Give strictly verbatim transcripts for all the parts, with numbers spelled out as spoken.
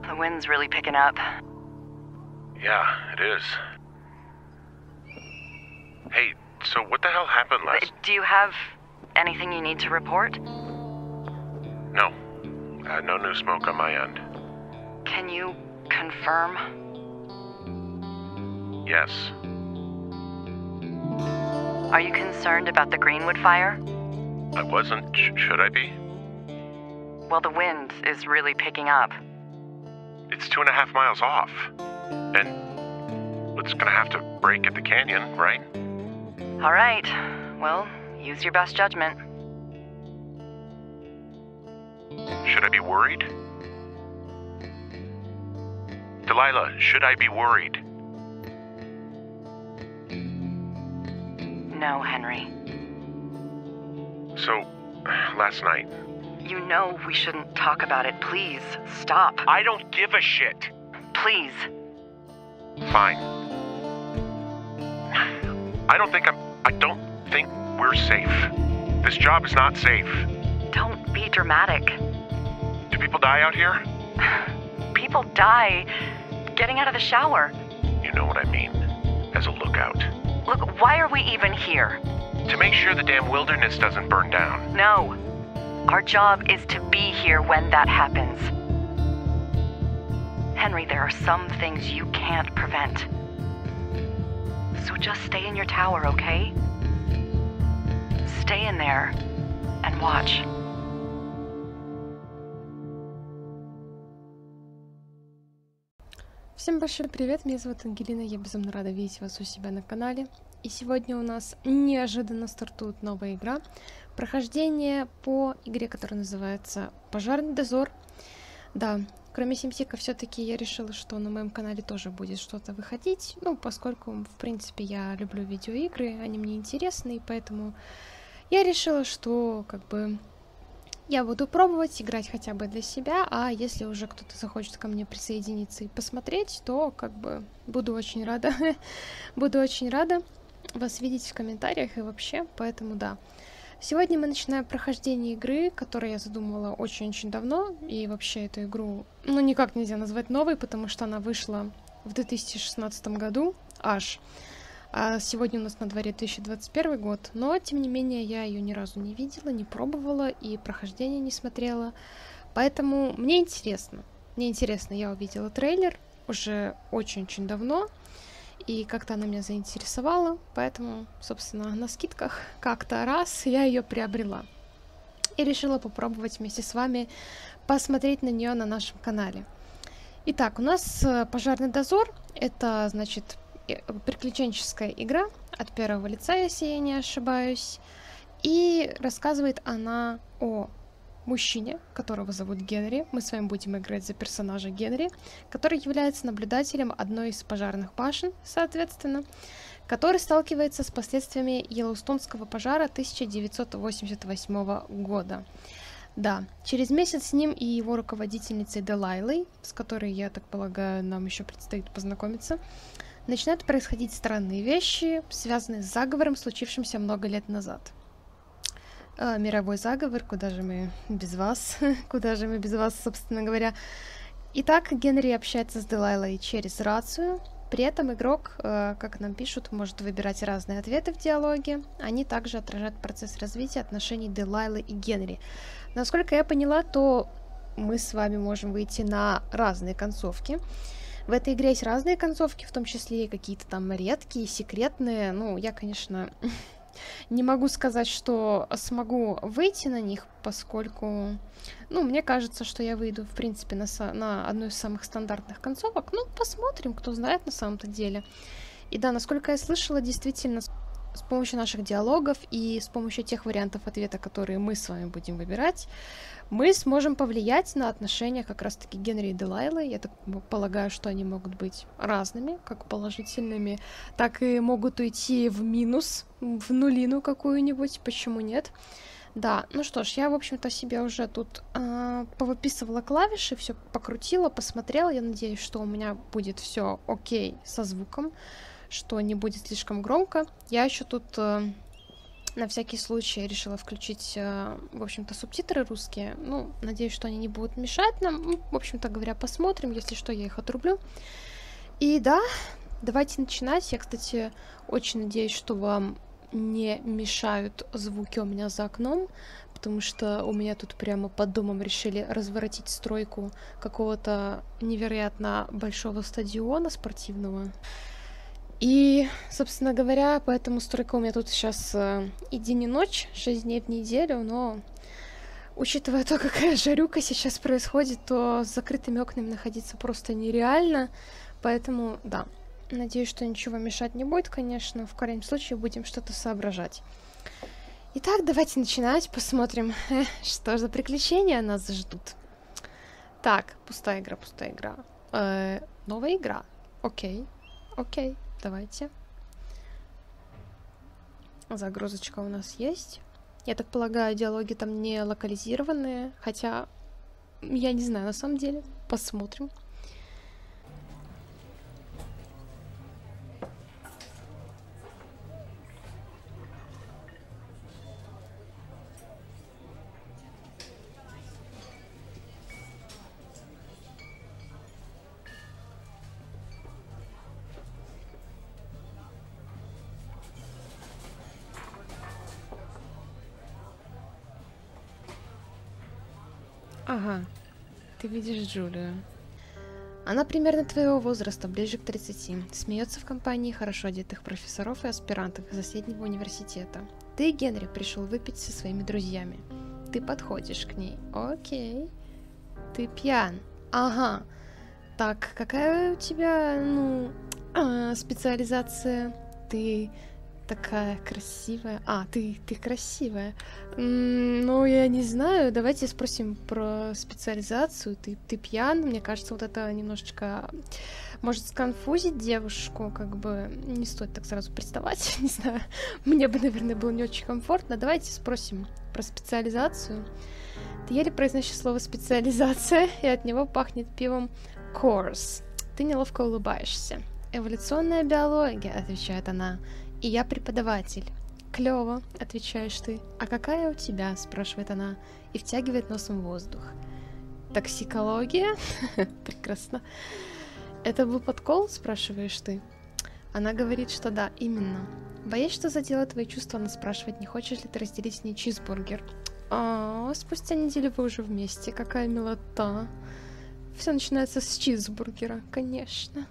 The wind's really picking up. Yeah, it is. Hey, so what the hell happened last... Do you have anything you need to report? No. Uh, no new smoke on my end. Can you confirm? Yes. Are you concerned about the Greenwood fire? I wasn't. Sh should I be? Well, the wind is really picking up. It's two and a half miles off. And it's gonna have to break at the canyon, right? All right. Well, use your best judgment. Should I be worried? Delilah, should I be worried? No, Henry. So, last night... You know we shouldn't talk about it. Please, stop. I don't give a shit. Please. Fine. I don't think I'm... I don't think we're safe. This job is not safe. Don't be dramatic. Do people die out here? People die getting out of the shower. You know what I mean. As a lookout. Look, why are we even here? To make sure the damn wilderness doesn't burn down. No. Our job is to be here when that happens. Henry, there are some things you can't prevent. So just stay in your tower, okay? Stay in there and watch. Всем большой привет, меня зовут Ангелина, я безумно рада видеть вас у себя на канале. И сегодня у нас неожиданно стартует новая игра. Прохождение по игре, которая называется Пожарный дозор. Да, кроме Симсика, все-таки я решила, что на моем канале тоже будет что-то выходить. Ну, поскольку, в принципе, я люблю видеоигры, они мне интересны, и поэтому я решила, что, как бы, я буду пробовать играть хотя бы для себя, а если уже кто-то захочет ко мне присоединиться и посмотреть, то, как бы, буду очень рада. Буду очень рада вас видеть в комментариях и вообще, поэтому да. Сегодня мы начинаем прохождение игры, которую я задумывала очень-очень давно, и вообще эту игру, ну, никак нельзя назвать новой, потому что она вышла в две тысячи шестнадцатом году аж, а сегодня у нас на дворе две тысячи двадцать первый год, но, тем не менее, я ее ни разу не видела, не пробовала и прохождение не смотрела, поэтому мне интересно, мне интересно, я увидела трейлер уже очень-очень давно, и как-то она меня заинтересовала, поэтому, собственно, на скидках как-то раз я ее приобрела. И решила попробовать вместе с вами посмотреть на нее на нашем канале. Итак, у нас Пожарный дозор. Это, значит, приключенческая игра от первого лица, если я не ошибаюсь. И рассказывает она о мужчине, которого зовут Генри. Мы с вами будем играть за персонажа Генри, который является наблюдателем одной из пожарных башен, соответственно, который сталкивается с последствиями Йеллоустонского пожара тысяча девятьсот восемьдесят восьмого года. Да, через месяц с ним и его руководительницей Делайлой, с которой, я так полагаю, нам еще предстоит познакомиться, начинают происходить странные вещи, связанные с заговором, случившимся много лет назад. Мировой заговор, куда же мы без вас, куда же мы без вас, собственно говоря. Итак, Генри общается с Делайлой через рацию, при этом игрок, как нам пишут, может выбирать разные ответы в диалоге, они также отражают процесс развития отношений Делайлы и Генри. Насколько я поняла, то мы с вами можем выйти на разные концовки. В этой игре есть разные концовки, в том числе и какие-то там редкие, секретные, ну, я, конечно... Не могу сказать, что смогу выйти на них, поскольку, ну, мне кажется, что я выйду, в принципе, на, на одну из самых стандартных концовок. Ну, посмотрим, кто знает на самом-то деле. И да, насколько я слышала, действительно, с помощью наших диалогов и с помощью тех вариантов ответа, которые мы с вами будем выбирать, мы сможем повлиять на отношения как раз-таки Генри и Делайлы. Я так полагаю, что они могут быть разными, как положительными, так и могут уйти в минус, в нулину какую-нибудь, почему нет? Да, ну что ж, я, в общем-то, себе уже тут э, повыписывала клавиши, все покрутила, посмотрела. Я надеюсь, что у меня будет все окей со звуком, что не будет слишком громко. Я еще тут... Э, На всякий случай я решила включить, э, в общем-то, субтитры русские. Ну, надеюсь, что они не будут мешать нам. Ну, в общем-то говоря, посмотрим. Если что, я их отрублю. И да, давайте начинать. Я, кстати, очень надеюсь, что вам не мешают звуки у меня за окном, потому что у меня тут прямо под домом решили разворотить стройку какого-то невероятно большого стадиона спортивного. И, собственно говоря, поэтому стройка у меня тут сейчас э, и день, и ночь, шесть дней в неделю, но учитывая то, какая жарюка сейчас происходит, то с закрытыми окнами находиться просто нереально, поэтому, да, надеюсь, что ничего мешать не будет, конечно, в крайнем случае будем что-то соображать. Итак, давайте начинать, посмотрим, что за приключения нас ждут. Так, пустая игра, пустая игра. Э, новая игра, окей, окей. Давайте. Загрузочка у нас есть. Я так полагаю, диалоги там не локализированные. Хотя, я не знаю, на самом деле. Посмотрим. Ага, ты видишь Джулию. Она примерно твоего возраста, ближе к тридцати. Смеется в компании хорошо одетых профессоров и аспирантов из соседнего университета. Ты, Генри, пришел выпить со своими друзьями. Ты подходишь к ней. Окей. Ты пьян. Ага. Так, какая у тебя, ну, э, специализация? Ты такая красивая. А, ты, ты красивая. М, ну, я не знаю. Давайте спросим про специализацию. Ты, ты пьян? Мне кажется, вот это немножечко может сконфузить девушку. Как бы не стоит так сразу приставать. Не знаю. Мне бы, наверное, было не очень комфортно. Давайте спросим про специализацию. Ты еле произносишь слово специализация, и от него пахнет пивом Coors. Ты неловко улыбаешься. Эволюционная биология, отвечает она. И я преподаватель. Клево, отвечаешь ты. А какая у тебя? Спрашивает она и втягивает носом воздух. Токсикология? Прекрасно. Это был подкол? Спрашиваешь ты. Она говорит, что да, именно. Боясь, что задела твои чувства, она спрашивает, не хочешь ли ты разделить с ней чизбургер. А, спустя неделю вы уже вместе. Какая милота. Все начинается с чизбургера, конечно.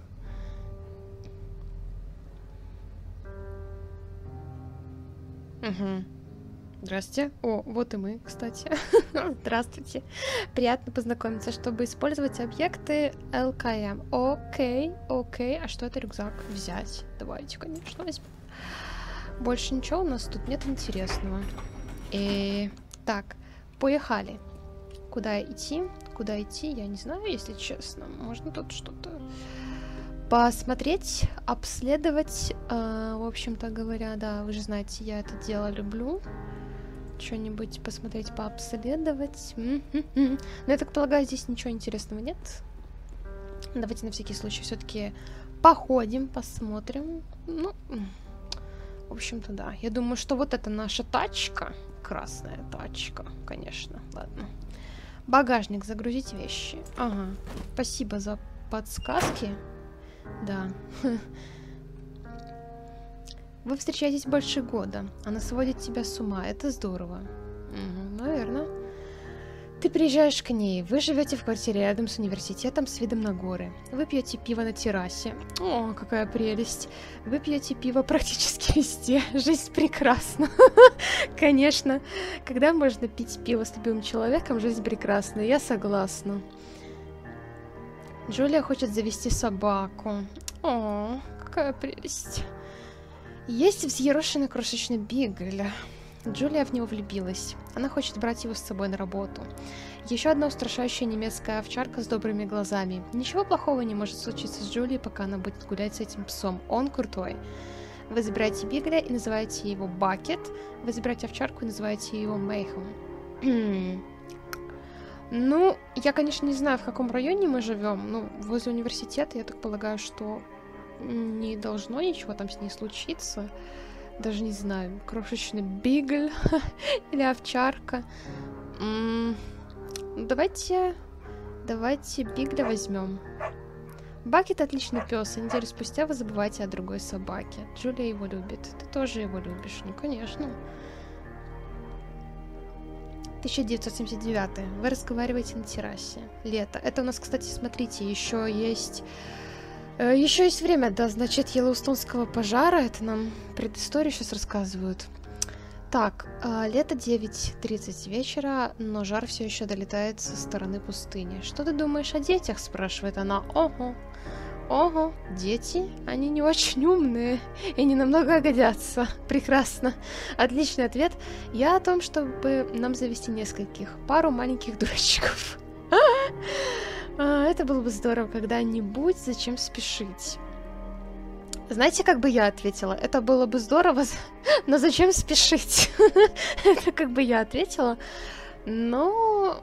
Угу. Здрасте. О, вот и мы, кстати. Здравствуйте. Приятно познакомиться, чтобы использовать объекты эл ка эм. Окей, окей. А что это рюкзак? Взять. Давайте, конечно, возьмем. Больше ничего у нас тут нет интересного. И... Так, поехали. Куда идти? Куда идти? Я не знаю, если честно. Можно тут что-то посмотреть, обследовать. Э, в общем-то говоря, да, вы же знаете, я это дело люблю. Что-нибудь посмотреть, пообследовать. Но я так полагаю, здесь ничего интересного нет. Давайте на всякий случай все-таки походим, посмотрим. Ну, в общем-то, да. Я думаю, что вот это наша тачка. Красная тачка, конечно. Ладно. Багажник, загрузить вещи. Ага. Спасибо за подсказки. Да. Вы встречаетесь больше года. Она сводит тебя с ума. Это здорово. Угу, наверное. Ты приезжаешь к ней. Вы живете в квартире рядом с университетом с видом на горы. Вы пьете пиво на террасе. О, какая прелесть. Вы пьете пиво практически везде. Жизнь прекрасна. Конечно. Когда можно пить пиво с любимым человеком, жизнь прекрасна. Я согласна. Джулия хочет завести собаку. О, какая прелесть. Есть взъерошенный крошечный бигль. Джулия в него влюбилась. Она хочет брать его с собой на работу. Еще одна устрашающая немецкая овчарка с добрыми глазами. Ничего плохого не может случиться с Джулией, пока она будет гулять с этим псом. Он крутой. Вы забираете бигля и называете его Бакет. Вы забираете овчарку и называете его Мейхом. Ну, я, конечно, не знаю, в каком районе мы живем. Ну, возле университета, я так полагаю, что не должно ничего там с ней случиться. Даже не знаю, крошечный бигль или овчарка. М-м, давайте, давайте бигля возьмем. Бакет отличный пес, а неделю спустя вы забываете о другой собаке. Джулия его любит. Ты тоже его любишь? Ну, конечно. тысяча девятьсот семьдесят девятый. Вы разговариваете на террасе. Лето. Это у нас, кстати, смотрите, еще есть... Э, еще есть время, да, значит, Йеллоустонского пожара. Это нам предысторию сейчас рассказывают. Так, э, лето девять тридцать вечера, но жар все еще долетает со стороны пустыни. Что ты думаешь о детях? Спрашивает она. Ого. Ого, дети, они не очень умные и не намного годятся. Прекрасно. Отличный ответ. Я о том, чтобы нам завести нескольких. Пару маленьких дурачков. Это было бы здорово когда-нибудь. Зачем спешить? Знаете, как бы я ответила? Это было бы здорово, но зачем спешить? Это как бы я ответила. Но...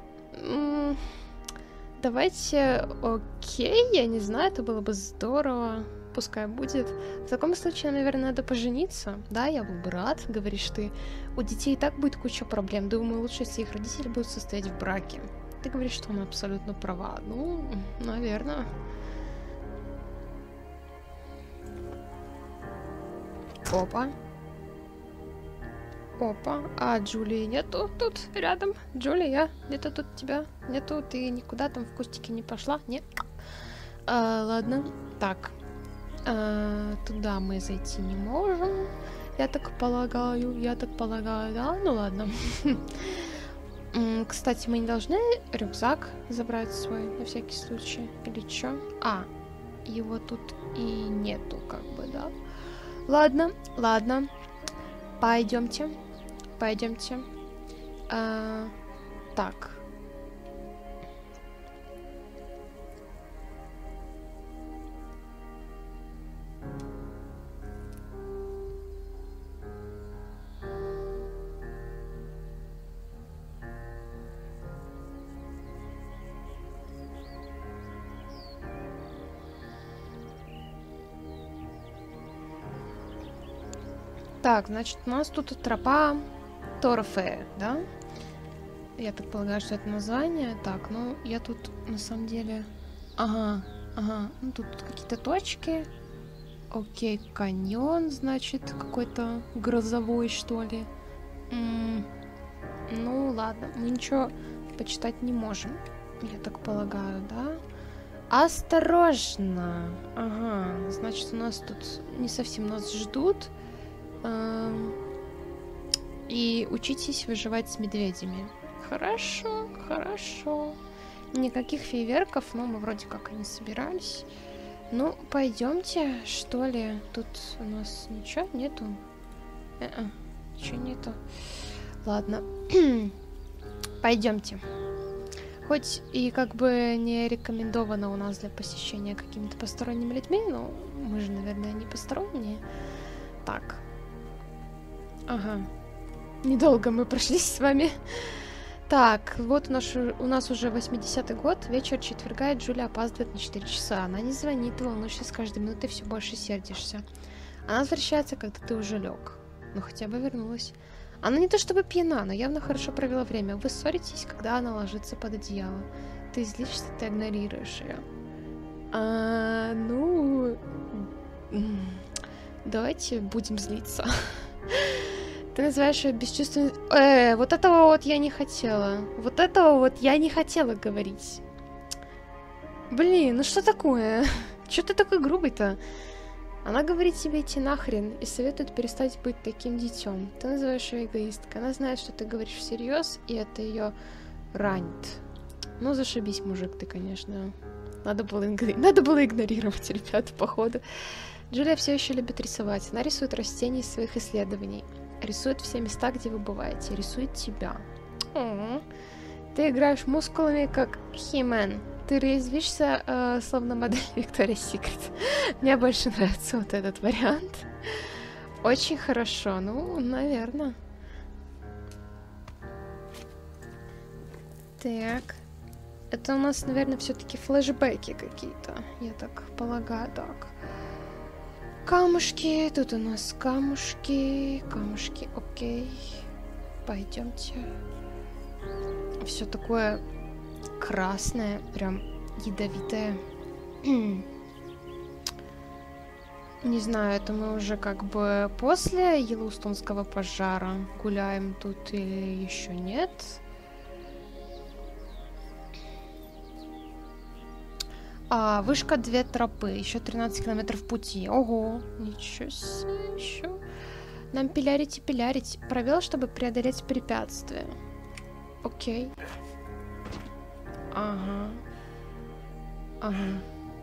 Давайте, окей, я не знаю, это было бы здорово, пускай будет. В таком случае, наверное, надо пожениться. Да, я был бы рад, говоришь ты. У детей и так будет куча проблем. Думаю, лучше, если их родители будут состоять в браке. Ты говоришь, что она абсолютно права. Ну, наверное. Опа. Опа, а Джулии нету тут рядом. Джулия, где-то тут тебя нету. Ты никуда там в кустике не пошла? Нет. А, ладно. Так. А, туда мы зайти не можем. Я так полагаю. Я так полагаю, да? Ну ладно. Кстати, мы не должны рюкзак забрать свой на всякий случай. Или чё? А, его тут и нету, как бы, да? Ладно, ладно. Пойдемте. Пойдемте. А, так. Так, значит, у нас тут тропа Торфе, да? Я так полагаю, что это название. Так, ну, я тут, на самом деле... Ага, ага. Ну, тут какие-то точки. Окей, каньон, значит, какой-то грозовой, что ли. М-м, ну, ладно. Мы ничего почитать не можем. Я так полагаю, да? Осторожно! Ага, значит, у нас тут не совсем нас ждут. И учитесь выживать с медведями. Хорошо, хорошо. Никаких фейерверков, но мы вроде как и не собирались. Ну, пойдемте, что ли. Тут у нас ничего нету. Э-э, ничего нету. Ладно. Пойдемте. Хоть и как бы не рекомендовано у нас для посещения какими-то посторонними людьми, но мы же, наверное, не посторонние. Так. Ага. Недолго мы прошлись с вами. Так, вот у нас, у нас уже восьмидесятый год, вечер четверга, и Джулия опаздывает на четыре часа. Она не звонит, волнуешься с каждой минутой, все больше сердишься. Она возвращается, когда ты уже лег. Ну, хотя бы вернулась. Она не то чтобы пьяна, но явно хорошо провела время. Вы ссоритесь, когда она ложится под одеяло. Ты злишься, ты игнорируешь ее. А, ну... Давайте будем злиться. Ты называешь ее бесчувственной... Э, вот этого вот я не хотела. Вот этого вот я не хотела говорить. Блин, ну что такое? Чё ты такой грубый-то? Она говорит тебе идти нахрен и советует перестать быть таким детем. Ты называешь ее эгоисткой. Она знает, что ты говоришь всерьез, и это ее ранит. Ну, зашибись, мужик, ты, конечно. Надо было, игнори... Надо было игнорировать, ребята, походу. Джулия все еще любит рисовать. Она рисует растения из своих исследований. Рисует все места, где вы бываете. Рисует тебя. О-о-о. Ты играешь мускулами, как Хи-Мэн. Ты резвишься, э, словно модель Виктория Секрет. Мне больше нравится вот этот вариант. Очень хорошо. Ну, наверное. Так. Это у нас, наверное, все-таки флешбеки какие-то. Я так полагаю, так. Камушки, тут у нас камушки, камушки, окей. Пойдемте. Все такое красное, прям ядовитое. Не знаю, это мы уже как бы после Йеллоустонского пожара гуляем тут или еще нет. А, вышка две тропы, еще тринадцать километров пути. Ого, ничего себе, еще. Нам пилярить и пилярить. Провел, чтобы преодолеть препятствия. Окей. Ага. Ага.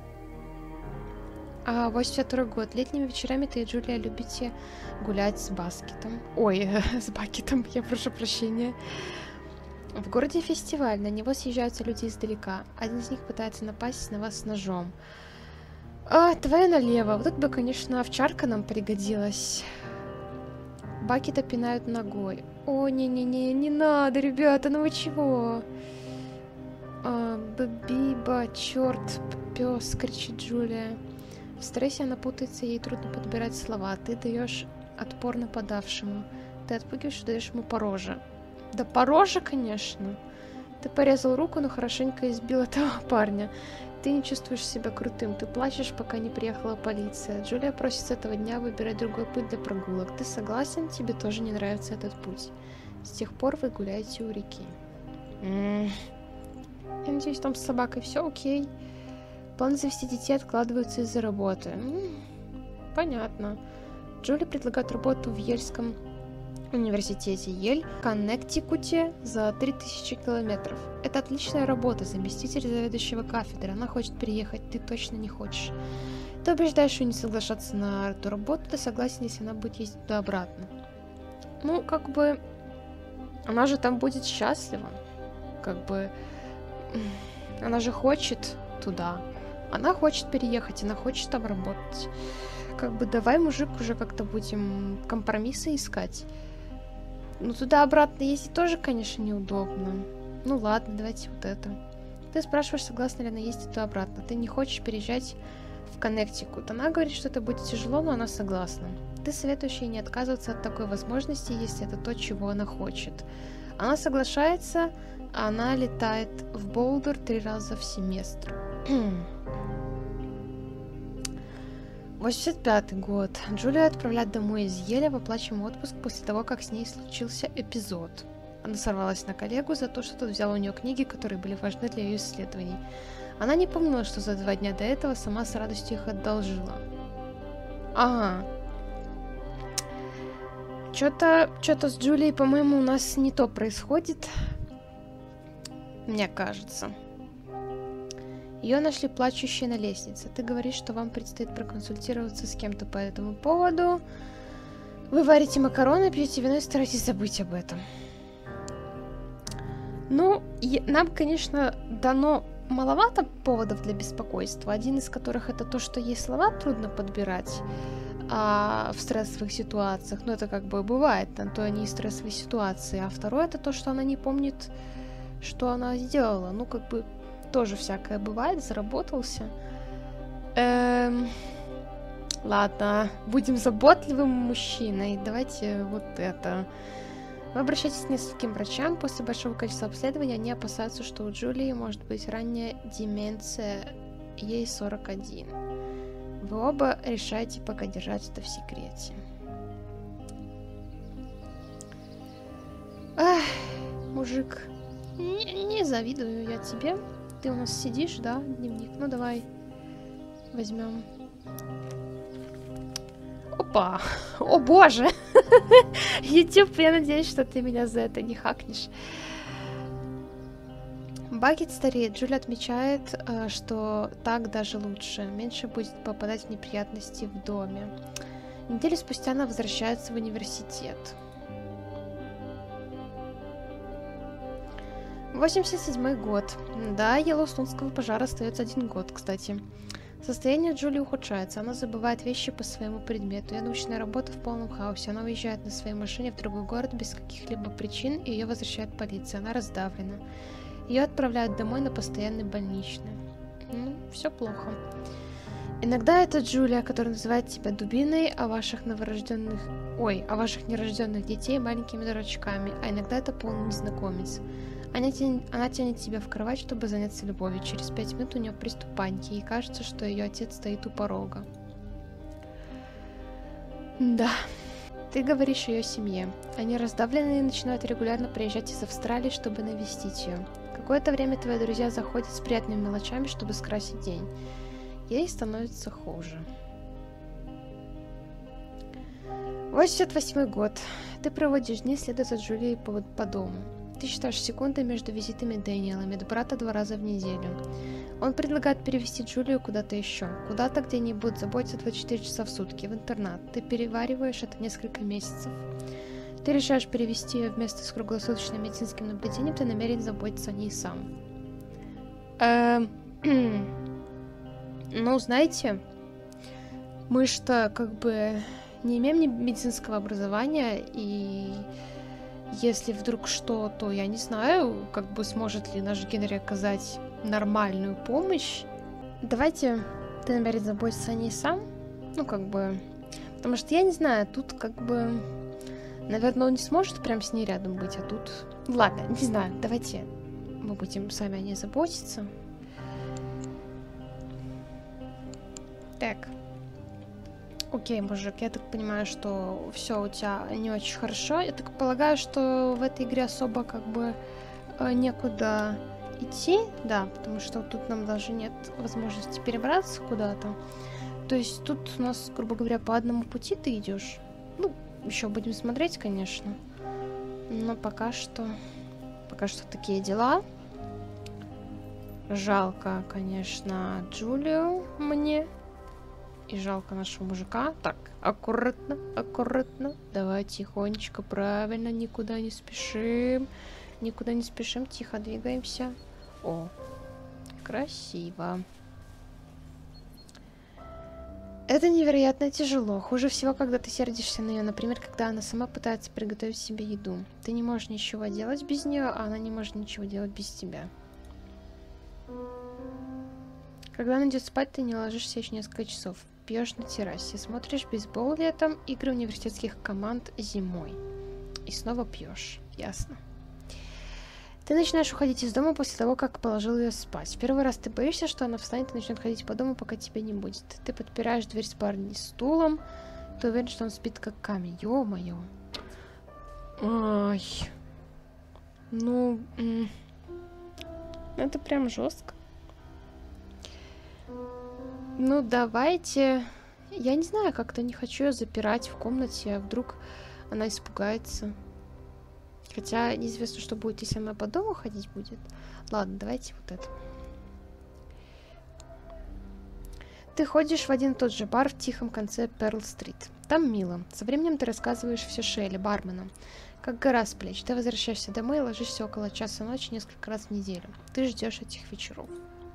А, восемьдесят второй год. Летними вечерами ты и Джулия любите гулять с Баскетом. Ой, с Бакетом, я прошу прощения. В городе фестиваль, на него съезжаются люди издалека. Один из них пытается напасть на вас с ножом. А, твоя налево. Вот тут бы, конечно, овчарка нам пригодилась. Бакета пинают ногой. О, не-не-не, не надо, ребята, ну вы чего? А, Биба, черт, пес, кричит Джулия. В стрессе она путается, ей трудно подбирать слова. Ты даешь отпор нападавшему. Ты отпугиваешь, даешь ему по роже. Да по роже, конечно. Ты порезал руку, но хорошенько избил этого парня. Ты не чувствуешь себя крутым. Ты плачешь, пока не приехала полиция. Джулия просит с этого дня выбирать другой путь для прогулок. Ты согласен? Тебе тоже не нравится этот путь. С тех пор вы гуляете у реки. М-м. Я надеюсь, там с собакой все окей. Планы завести детей откладываются из-за работы. М-м. Понятно. Джули предлагает работу в Ельском университете Ель в Коннектикуте за три тысячи километров. Это отличная работа, заместитель заведующего кафедры. Она хочет переехать, ты точно не хочешь. Ты убеждаешь ее не соглашаться на эту работу, ты согласен, если она будет ездить туда-обратно. Ну, как бы, она же там будет счастлива. Как бы, она же хочет туда. Она хочет переехать, она хочет там работать. Как бы, давай, мужик, уже как-то будем компромиссы искать. Ну, туда-обратно ездить тоже, конечно, неудобно. Ну, ладно, давайте вот это. Ты спрашиваешь, согласна ли она ездить туда-обратно. Ты не хочешь переезжать в Коннектикут. Она говорит, что это будет тяжело, но она согласна. Ты советуешь ей не отказываться от такой возможности, если это то, чего она хочет. Она соглашается, а она летает в Болдер три раза в семестр. восемьдесят пятый год. Джулия отправляет домой из Еля в оплачиваемый отпуск после того, как с ней случился эпизод. Она сорвалась на коллегу за то, что тот взял у нее книги, которые были важны для ее исследований. Она не помнила, что за два дня до этого сама с радостью их одолжила. Ага. Что-то что-то с Джулией, по-моему, у нас не то происходит. Мне кажется. Ее нашли плачущей на лестнице. Ты говоришь, что вам предстоит проконсультироваться с кем-то по этому поводу. Вы варите макароны, пьете вино и стараетесь забыть об этом. Ну, нам, конечно, дано маловато поводов для беспокойства. Один из которых это то, что ей слова трудно подбирать а, в стрессовых ситуациях. Ну, это как бы бывает, на то они и стрессовые ситуации. А второе это то, что она не помнит, что она сделала. Ну, как бы тоже всякое бывает, заработался. Эм... Ладно, будем заботливым мужчиной. Давайте вот это. Вы обращаетесь к нескольким врачам. После большого количества обследований они опасаются, что у Джулии может быть ранняя деменция. Ей сорок один. Вы оба решаете пока держать это в секрете. Ах, мужик, не, не завидую я тебе. Ты у нас сидишь, да, дневник? Ну давай возьмем. Опа! О боже! YouTube, я надеюсь, что ты меня за это не хакнешь. Бакет стареет. Джулия отмечает, что так даже лучше. Меньше будет попадать в неприятности в доме. Неделю спустя она возвращается в университет. восемьдесят седьмой год. Да, Йеллоустонского пожара остается один год, кстати. Состояние Джулии ухудшается. Она забывает вещи по своему предмету. Ее научная работа в полном хаосе. Она уезжает на своей машине в другой город без каких-либо причин, и ее возвращает полиция. Она раздавлена. Ее отправляют домой на постоянный больничный. Ну, все плохо. Иногда это Джулия, которая называет тебя дубиной, а ваших новорожденных... Ой, а ваших нерожденных детей маленькими дурачками, а иногда это полный незнакомец. Она тянет, она тянет тебя в кровать, чтобы заняться любовью. Через пять минут у нее приступ паники, и кажется, что ее отец стоит у порога. Да. Ты говоришь ее семье. Они раздавлены и начинают регулярно приезжать из Австралии, чтобы навестить ее. Какое-то время твои друзья заходят с приятными мелочами, чтобы скрасить день. Ей становится хуже. восемьдесят восьмой год. Ты проводишь дни, следуя за Джулией по, по дому. Ты считаешь секунды между визитами Дэниела, медбрата, два раза в неделю. Он предлагает перевести Джулию куда-то еще. Куда-то, где они будут заботиться двадцать четыре часа в сутки, в интернат. Ты перевариваешь это несколько месяцев. Ты решаешь перевести ее вместе с круглосуточным медицинским наблюдением, ты намерен заботиться о ней сам. Эм... Ну, знаете, мы что, как бы, не имеем медицинского образования, и если вдруг что, то я не знаю, как бы, сможет ли наш Генри оказать нормальную помощь. Давайте ты намерен заботиться о ней сам, ну, как бы, потому что я не знаю, тут, как бы, наверное, он не сможет прям с ней рядом быть, а тут... Ладно, не знаю, давайте мы будем сами о ней заботиться. Так. Окей, мужик, я так понимаю, что все у тебя не очень хорошо. Я так полагаю, что в этой игре особо как бы некуда идти, да, потому что тут нам даже нет возможности перебраться куда-то. То есть тут у нас, грубо говоря, по одному пути ты идешь. Ну, еще будем смотреть, конечно. Но пока что... Пока что такие дела. Жалко, конечно, Джулию мне. И жалко нашего мужика. Так, аккуратно, аккуратно. Давай тихонечко, правильно, никуда не спешим. Никуда не спешим, тихо двигаемся. О, красиво. Это невероятно тяжело. Хуже всего, когда ты сердишься на нее. Например, когда она сама пытается приготовить себе еду. Ты не можешь ничего делать без нее, а она не может ничего делать без тебя. Когда она идет спать, ты не ложишься еще несколько часов. Пьешь на террасе, смотришь бейсбол летом, игры университетских команд зимой. И снова пьешь. Ясно. Ты начинаешь уходить из дома после того, как положил ее спать. В первый раз ты боишься, что она встанет и начнет ходить по дому, пока тебя не будет. Ты подпираешь дверь спальни стулом. Ты уверен, что он спит как камень. Ё-моё. Ай. Ну... Это прям жестко. Ну, давайте... Я не знаю, как-то не хочу ее запирать в комнате, а вдруг она испугается. Хотя неизвестно, что будет, если она по дому ходить будет. Ладно, давайте вот это. Ты ходишь в один и тот же бар в тихом конце Перл-стрит. Там мило. Со временем ты рассказываешь все Шелли, бармену. Как гора с плеч. Ты возвращаешься домой и ложишься около часа ночи несколько раз в неделю. Ты ждешь этих вечеров.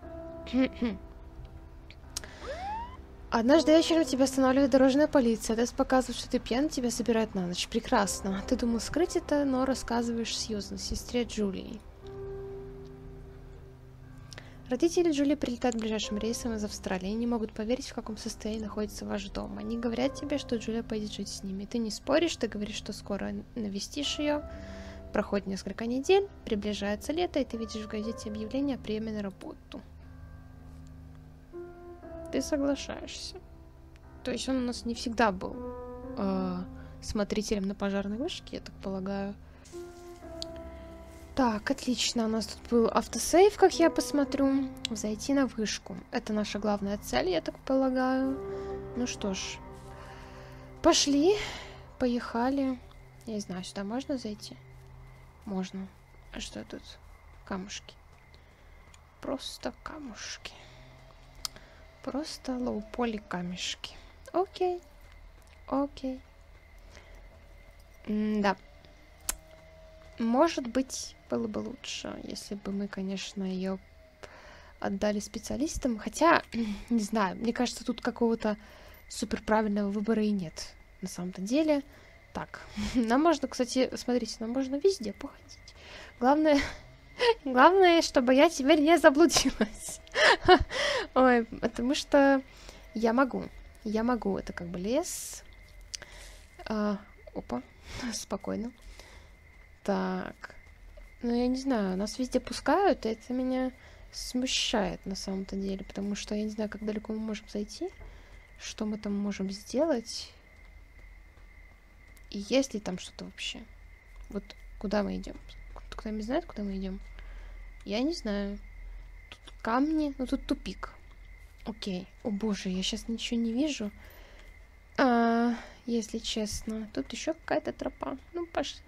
Однажды вечером тебя останавливает дорожная полиция. Тест показывает, что ты пьян, тебя собирают на ночь. Прекрасно. Ты думал скрыть это, но рассказываешь Сьюзан, сестре Джулии. Родители Джулии прилетают ближайшим рейсом из Австралии и не могут поверить, в каком состоянии находится ваш дом. Они говорят тебе, что Джулия поедет жить с ними. Ты не споришь, ты говоришь, что скоро навестишь ее. Проходит несколько недель, приближается лето, и ты видишь в газете объявление о приеме на работу. Ты соглашаешься. То есть он у нас не всегда был э, смотрителем на пожарной вышке, я так полагаю. Так, отлично. У нас тут был автосейв, как я посмотрю. Зайти на вышку. Это наша главная цель, я так полагаю. Ну что ж. Пошли. Поехали. Я не знаю, сюда можно зайти? Можно. А что тут? Камушки. Просто камушки. Просто лоу-поли камешки. Окей. Окей. М-да. Может быть, было бы лучше, если бы мы, конечно, ее отдали специалистам. Хотя, не знаю, мне кажется, тут какого-то суперправильного выбора и нет. На самом-то деле. Так, нам можно, кстати, смотрите, нам можно везде походить. Главное... Главное, чтобы я теперь не заблудилась. Ой, потому что Я могу. Я могу. Это как бы лес. А, опа. Спокойно. Так. Ну, я не знаю. Нас везде пускают, и это меня смущает на самом-то деле. Потому что я не знаю, как далеко мы можем зайти. Что мы там можем сделать. И есть ли там что-то вообще? Вот куда мы идем? Кто-нибудь знает, куда мы идем? Я не знаю. Тут камни. Ну, тут тупик. Окей. О боже, я сейчас ничего не вижу. А, если честно. Тут еще какая-то тропа. Ну, пошли.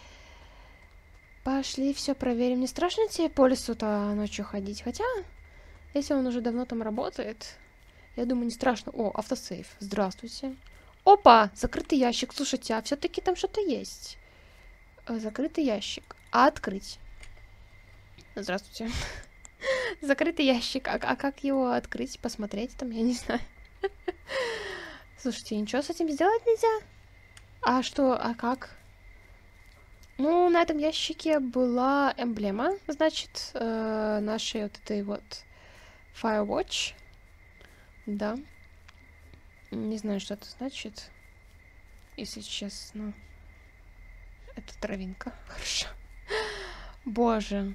Пошли, все проверим. Не страшно тебе по лесу-то ночью ходить? Хотя, если он уже давно там работает, я думаю, не страшно. О, автосейв. Здравствуйте. Опа! Закрытый ящик. Слушайте, а все-таки там что-то есть. Закрытый ящик. А открыть? Здравствуйте. Закрытый ящик. А, а как его открыть? Посмотреть там? Я не знаю. Слушайте, ничего с этим сделать нельзя? А что? А как? Ну, на этом ящике была эмблема, значит, э, нашей вот этой вот Firewatch. Да. Не знаю, что это значит. Если честно. Это травинка. Хорошо. Боже.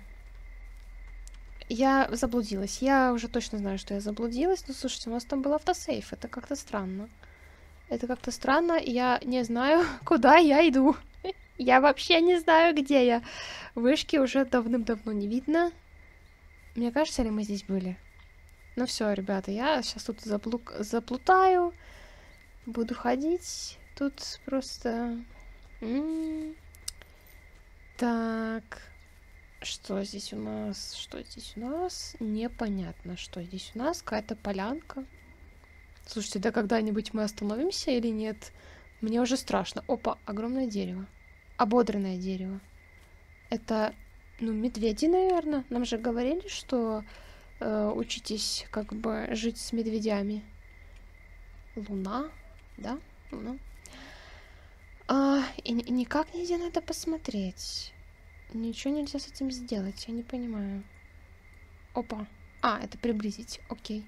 Я заблудилась. Я уже точно знаю, что я заблудилась. Но слушайте, у нас там был автосейф. Это как-то странно. Это как-то странно. Я не знаю, куда я иду. Я вообще не знаю, где я. Вышки уже давным-давно не видно. Мне кажется, ли мы здесь были? Ну все, ребята, я сейчас тут заблу... заплутаю. Буду ходить. Тут просто... М-м-м. Так... Что здесь у нас? Что здесь у нас? Непонятно, что здесь у нас. Какая-то полянка. Слушайте, да когда-нибудь мы остановимся или нет? Мне уже страшно. Опа, огромное дерево. Ободранное дерево. Это, ну, медведи, наверное. Нам же говорили, что э, учитесь как бы жить с медведями. Луна, да? Луна. А, и, и никак нельзя на это посмотреть. Ничего нельзя с этим сделать, я не понимаю. Опа. А, это приблизить, окей.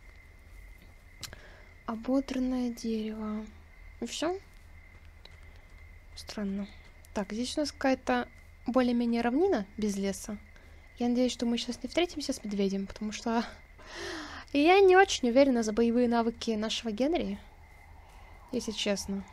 Ободранное дерево. И все? Странно. Так, здесь у нас какая-то более-менее равнина без леса. Я надеюсь, что мы сейчас не встретимся с медведем, потому что я не очень уверена за боевые навыки нашего Генри, если честно.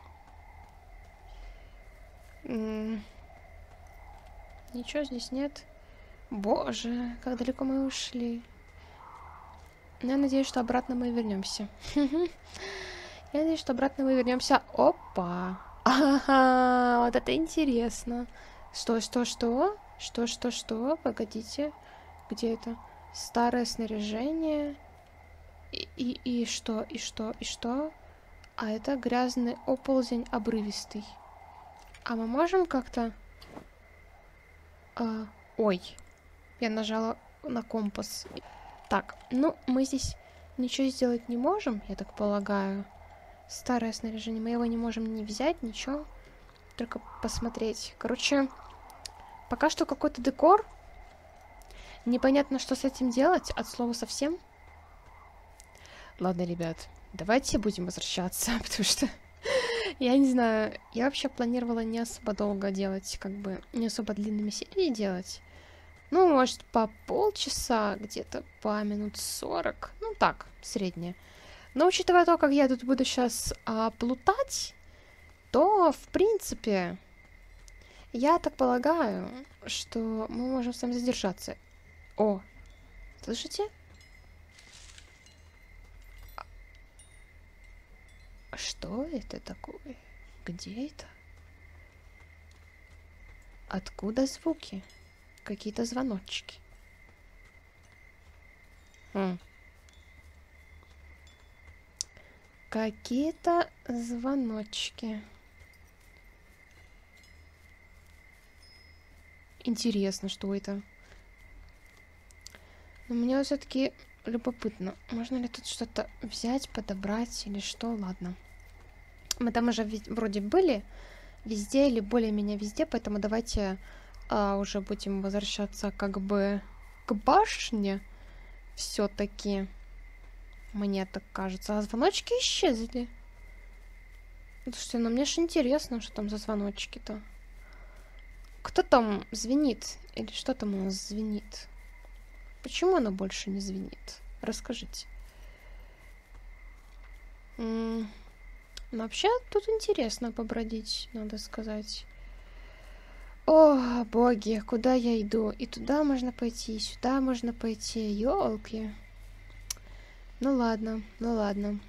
М- Ничего здесь нет. Боже, как далеко мы ушли. Я надеюсь, что обратно мы вернемся. Я надеюсь, что обратно мы вернемся. Опа! Ага, вот это интересно. Что, что, что? Что, что, что? Погодите. Где это? Старое снаряжение. И, и, и что, и что, и что? А это грязный оползень обрывистый. А мы можем как-то... А, ой, я нажала на компас. Так, ну, мы здесь ничего сделать не можем, я так полагаю. Старое снаряжение, мы его не можем не взять, ничего. Только посмотреть. Короче, пока что какой-то декор. Непонятно, что с этим делать, от слова совсем. Ладно, ребят, давайте будем возвращаться, потому что... Я не знаю, я вообще планировала не особо долго делать, как бы, не особо длинными серии делать. Ну, может, по полчаса, где-то по минут сорок. Ну, так, среднее. Но учитывая то, как я тут буду сейчас а, плутать, то, в принципе, я так полагаю, что мы можем с вами задержаться. О, слышите? Что это такое? Где это? Откуда звуки? Какие-то звоночки. Хм. Какие-то звоночки. Интересно, что это? Но мне все-таки любопытно. Можно ли тут что-то взять, подобрать или что? Ладно. Мы там уже вроде были везде или более-менее везде, поэтому давайте а, уже будем возвращаться как бы к башне все-таки. Мне так кажется. А звоночки исчезли. Слушайте, ну мне же интересно, что там за звоночки-то. Кто там звенит? Или что там у нас звенит? Почему оно больше не звенит? Расскажите. М-м- ну, вообще, тут интересно побродить, надо сказать. О, боги, куда я иду? И туда можно пойти, и сюда можно пойти. Ёлки. Ну ладно, ну ладно.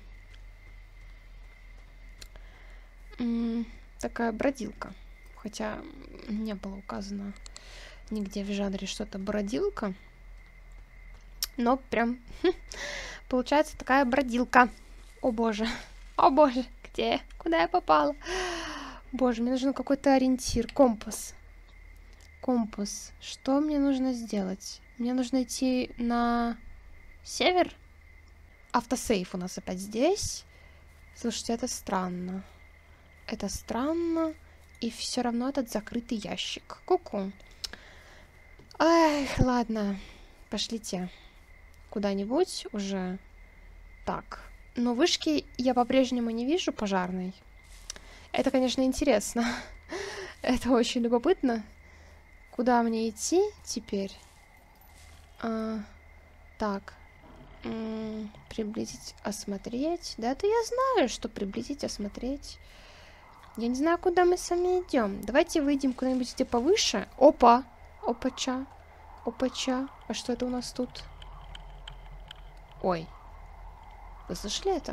М-м- такая бродилка. Хотя не было указано нигде в жанре что-то бродилка. Но прям хм, получается такая бродилка. О боже, о боже, где? Куда я попала? Боже, мне нужен какой-то ориентир, компас. Компас. Что мне нужно сделать? Мне нужно идти на север? Автосейф у нас опять здесь. Слушайте, это странно. Это странно. И все равно этот закрытый ящик. Ку-ку. Эх, ладно. Пошлите куда-нибудь уже. Так. Но вышки я по-прежнему не вижу пожарной. Это, конечно, интересно. Это очень любопытно. Куда мне идти теперь? А, так. М-м, приблизить, осмотреть. Да, это я знаю, что приблизить, осмотреть. Я не знаю, куда мы с вами идем. Давайте выйдем куда-нибудь где повыше. Опа! Опача. Опача. А что это у нас тут? Ой. Вы слышали это?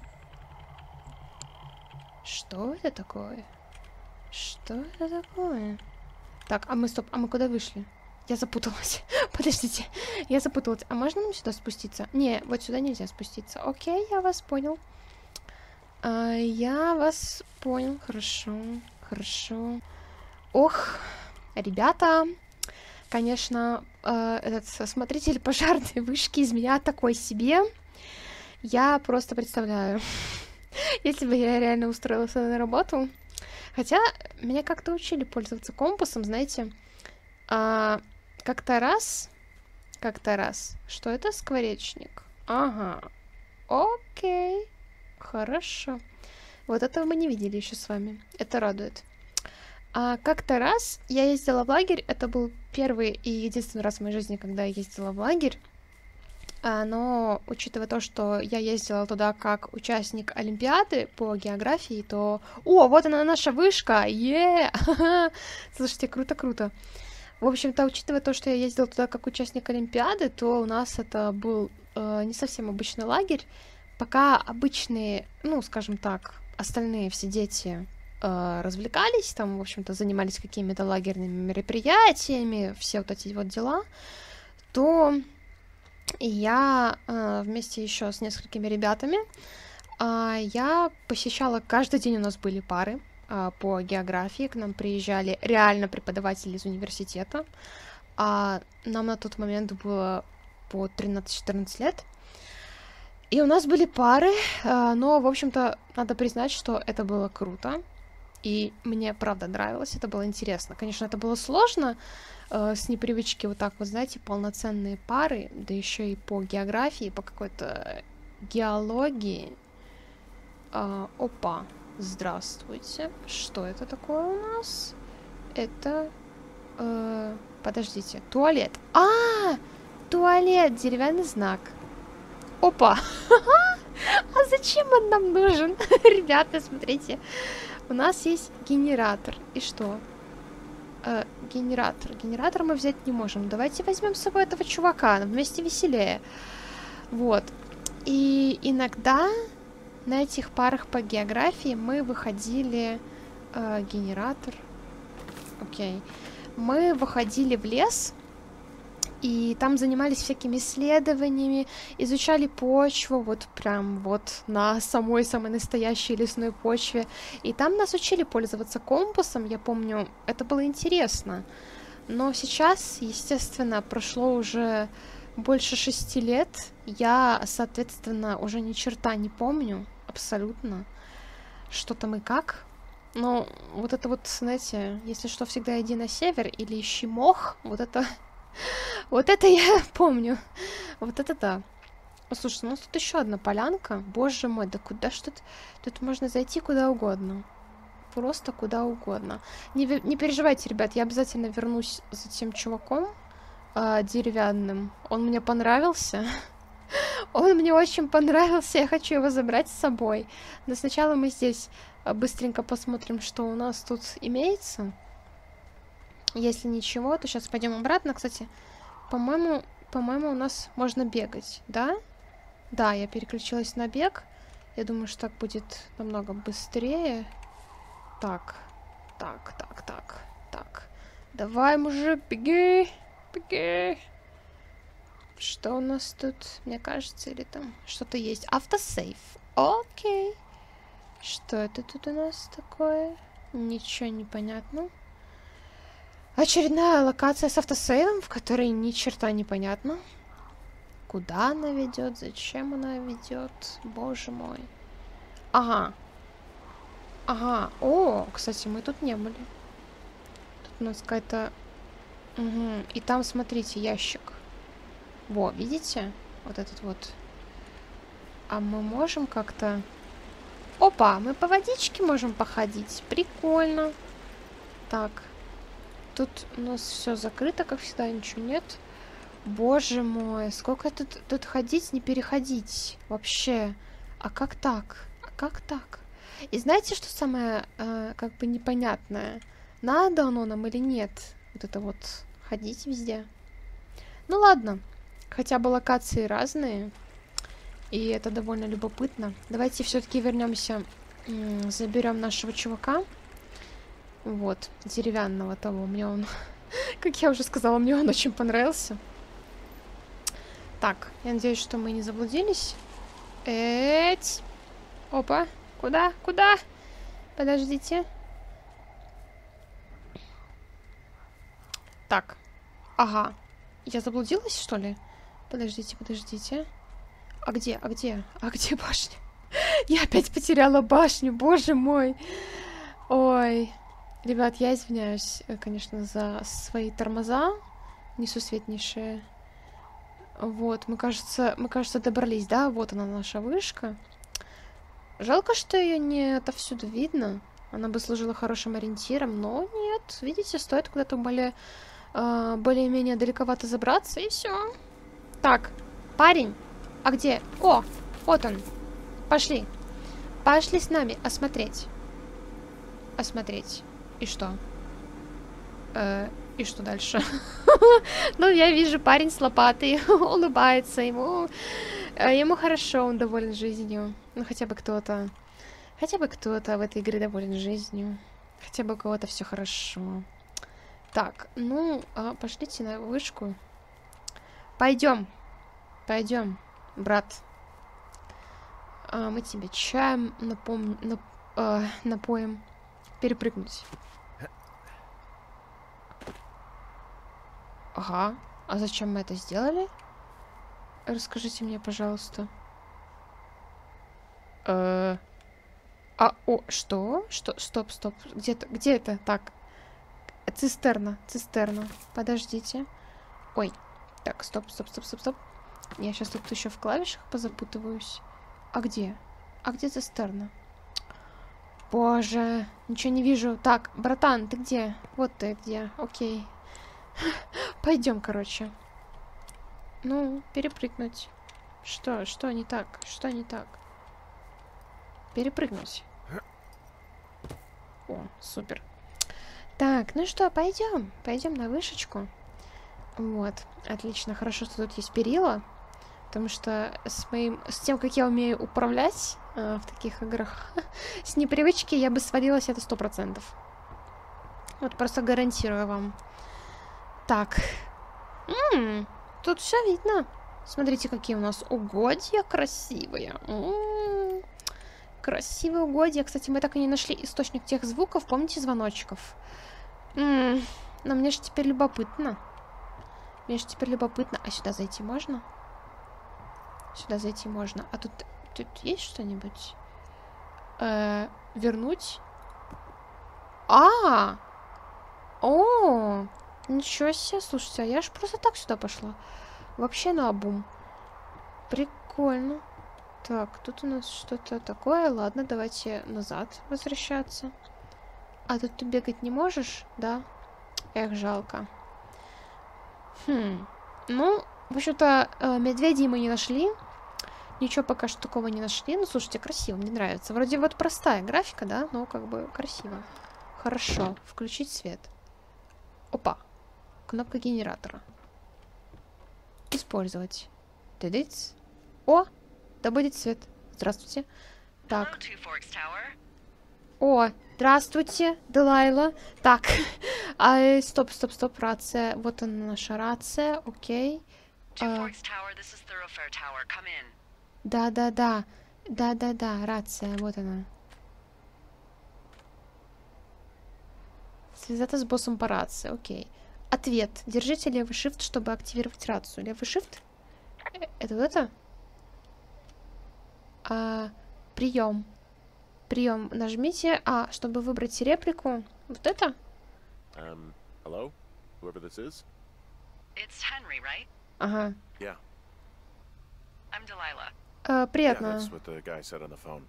Что это такое? Что это такое? Так, а мы, стоп, а мы куда вышли? Я запуталась. Подождите, я запуталась. А можно нам сюда спуститься? Не, вот сюда нельзя спуститься. Окей, я вас понял. А, я вас понял. Хорошо, хорошо. Ох, ребята, конечно, э, этот смотритель пожарной вышки из меня такой себе. Я просто представляю, если бы я реально устроилась на работу. Хотя меня как-то учили пользоваться компасом, знаете. А, как-то раз, как-то раз. Что это? Скворечник. Ага. Окей. Хорошо. Вот этого мы не видели еще с вами. Это радует. А как-то раз я ездила в лагерь. Это был первый и единственный раз в моей жизни, когда я ездила в лагерь. А, но учитывая то, что я ездила туда как участник Олимпиады по географии, то... О, вот она наша вышка! Е! Слушайте, круто-круто. В общем-то, учитывая то, что я ездила туда как участник Олимпиады, то у нас это был э, не совсем обычный лагерь. Пока обычные, ну, скажем так, остальные все дети э, развлекались, там, в общем-то, занимались какими-то лагерными мероприятиями, все вот эти вот дела, то я э, вместе еще с несколькими ребятами э, я посещала, каждый день у нас были пары э, по географии, к нам приезжали реально преподаватели из университета, а нам на тот момент было по тринадцать-четырнадцать лет. И у нас были пары, но, в общем-то, надо признать, что это было круто. И мне, правда, нравилось, это было интересно. Конечно, это было сложно, с непривычки вот так вот, знаете, полноценные пары, да еще и по географии, по какой-то геологии. Опа, здравствуйте. Что это такое у нас? Это... Подождите, туалет. А, туалет, деревянный знак. Опа! А зачем он нам нужен? Ребята, смотрите. У нас есть генератор. И что? Э, генератор. Генератор мы взять не можем. Давайте возьмем с собой этого чувака. Вместе веселее. Вот. И иногда на этих парах по географии мы выходили... Э, генератор. Окей. Мы выходили в лес... И там занимались всякими исследованиями, изучали почву, вот прям вот на самой самой настоящей лесной почве. И там нас учили пользоваться компасом, я помню, это было интересно. Но сейчас, естественно, прошло уже больше шести лет. Я, соответственно, уже ни черта не помню абсолютно, что там и как. Но вот это вот, знаете, если что, всегда иди на север или ищи мох, вот это... Вот это я помню. Вот это да. Слушай, у нас тут еще одна полянка. Боже мой, да куда ж тут... Тут можно зайти куда угодно. Просто куда угодно. Не, не переживайте, ребят, я обязательно вернусь за тем чуваком э, деревянным. Он мне понравился. Он мне очень понравился, я хочу его забрать с собой. Но сначала мы здесь быстренько посмотрим, что у нас тут имеется. Если ничего, то сейчас пойдем обратно. Кстати, по-моему, по-моему, у нас можно бегать, да? Да, я переключилась на бег. Я думаю, что так будет намного быстрее. Так, так, так, так, так. Давай, мужик, беги, беги. Что у нас тут, мне кажется, или там что-то есть? Автосейв. Окей. Что это тут у нас такое? Ничего не понятно. Очередная локация с автосейвом, в которой ни черта не понятно. Куда она ведет? Зачем она ведет? Боже мой. Ага. Ага. О, кстати, мы тут не были. Тут у нас какая-то... Угу. И там, смотрите, ящик. Во, видите? Вот этот вот. А мы можем как-то... Опа, мы по водичке можем походить. Прикольно. Так. Тут у нас все закрыто, как всегда, ничего нет. Боже мой, сколько тут, тут ходить, не переходить. Вообще. А как так? А как так? И знаете, что самое, э, как бы, непонятное? Надо оно нам или нет? Вот это вот ходить везде. Ну ладно. Хотя бы локации разные. И это довольно любопытно. Давайте все-таки вернемся, заберем нашего чувака. Вот, деревянного того. Мне он, как я уже сказала, мне он очень понравился. Так, я надеюсь, что мы не заблудились. Эть. Опа. Куда? Куда? Подождите. Так. Ага. Я заблудилась, что ли? Подождите, подождите. А где? А где? А где башня? Я опять потеряла башню, боже мой. Ой. Ребят, я извиняюсь, конечно, за свои тормоза несусветнейшие. Вот, мы, кажется, мы, кажется, добрались, да? Вот она, наша вышка. Жалко, что ее не отовсюду видно. Она бы служила хорошим ориентиром, но нет. Видите, стоит куда-то более, э, более-менее далековато забраться, и все. Так, парень, а где? О, вот он. Пошли. Пошли с нами осмотреть. Осмотреть. И что? Э, и что дальше? Ну, я вижу, парень с лопатой улыбается ему. Ему хорошо, он доволен жизнью. Ну, хотя бы кто-то... Хотя бы кто-то в этой игре доволен жизнью. Хотя бы у кого-то все хорошо. Так, ну, пошлите на вышку. Пойдем. Пойдем, брат. А, мы тебе чаем напом... нап... э, напоим. Перепрыгнуть. Ага. А зачем мы это сделали? Расскажите мне, пожалуйста. Э... А, о, что? Что? Стоп, стоп. Где-то, где это? Так. Цистерна, цистерна. Подождите. Ой. Так, стоп, стоп, стоп, стоп, стоп. Я сейчас тут еще в клавишах позапутываюсь. А где? А где цистерна? Боже, ничего не вижу. Так, братан, ты где? Вот ты где. Окей. Пойдем, короче. Ну, перепрыгнуть. Что? Что не так? Что не так? Перепрыгнуть. О, супер. Так, ну что, пойдем. Пойдем на вышечку. Вот. Отлично. Хорошо, что тут есть перила. Потому что с моим... С тем, как я умею управлять э, в таких играх, с непривычки я бы свалилась это сто процентов. Вот просто гарантирую вам. Так. М-м, тут все видно. Смотрите, какие у нас угодья красивые. М-м-м. Красивые угодья. Кстати, мы так и не нашли источник тех звуков. Помните звоночков? М-м, но мне же теперь любопытно. Мне же теперь любопытно. А сюда зайти можно? Сюда зайти можно. А тут, тут есть что-нибудь? Э-э, вернуть? А! О! Ничего себе, слушайте, а я ж просто так сюда пошла. Вообще наобум. Прикольно. Прикольно. Так, тут у нас что-то такое. Ладно, давайте назад возвращаться. А тут ты бегать не можешь, да? Эх, жалко. Хм. Ну, в общем-то, э, медведей мы не нашли. Ничего пока что такого не нашли. Ну, слушайте, красиво, мне нравится. Вроде вот простая графика, да? Но как бы красиво. Хорошо. Включить свет. Опа. Кнопка генератора. Использовать. Тыдыц. О! Да будет свет. Здравствуйте. Так. О, здравствуйте, Делайла. Так. а, стоп, стоп, стоп, рация. Вот она, наша рация. Окей. А, да, да, да. Да, да, да, рация. Вот она. Связаться с боссом по рации. Окей. Ответ. Держите левый shift, чтобы активировать рацию. Левый shift? Э, Это вот это? А, прием. Прием. Нажмите. А, чтобы выбрать реплику. Вот это? Um, hello? Whoever this is? It's Henry, right? Ага. Yeah. I'm Delilah. А, Yeah, приятно. that's what the guy said on the phone.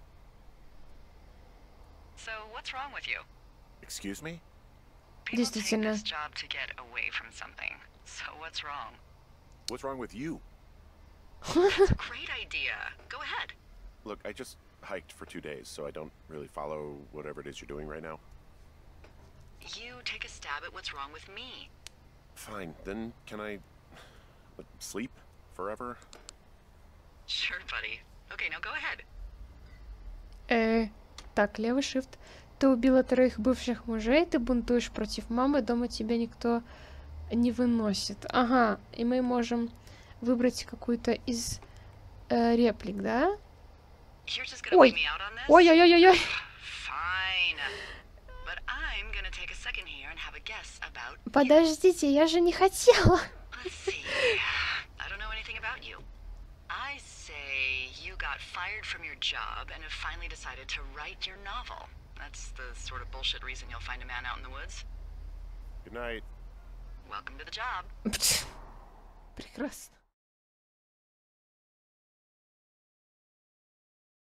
So, what's wrong with you? Excuse me? People take Действительно. this job to get away from something. So, what's wrong? What's wrong with you? That's a great idea. Go ahead. Look, I just hiked for two days, so I don't really follow whatever it is you're doing right now. You take a stab at what's wrong with me. Fine, then can I what, sleep forever? Sure, buddy. Okay, now go ahead. Э, так, левый shift. Ты убила троих бывших мужей, ты бунтуешь против мамы, дома тебя никто не выносит. Ага, и мы можем выбрать какую-то из э, реплик, да? You're just gonna Ой, wait me out on this? ой-ой-ой-ой. Fine. But I'm gonna take a second here and have a guess about you. Подождите, я же не хотела. Let's see. I don't know anything about you. I say you got fired from your job and have finally decided to write your novel. That's the sort of bullshit reason you'll find a man out in the woods. Good night. Welcome to the job. Прекрасно.